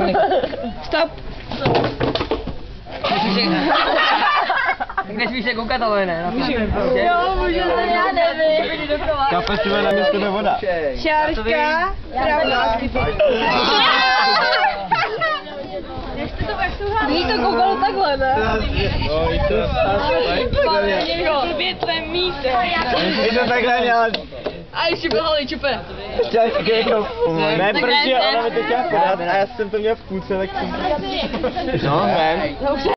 Stop! Nesmíš se koukat, ale ne. Jo, můžu to, já nevím. Kapes tebe na město nebo voda. Šárka, pravda. Víš to koukalo takhle, ne? Je to tvé místo. Je to takhle dělat. A ještě byl holý čupe. Chtěla jsi jako, ne, protože ona mi to chtěla podat a já jsem to měl v půlce, tak jsem... No, ne.